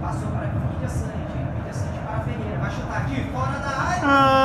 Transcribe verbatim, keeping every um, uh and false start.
Passou para Vidia Sante. Vidia Sante para Ferreira. Vai chutar aqui, fora da área. Ah.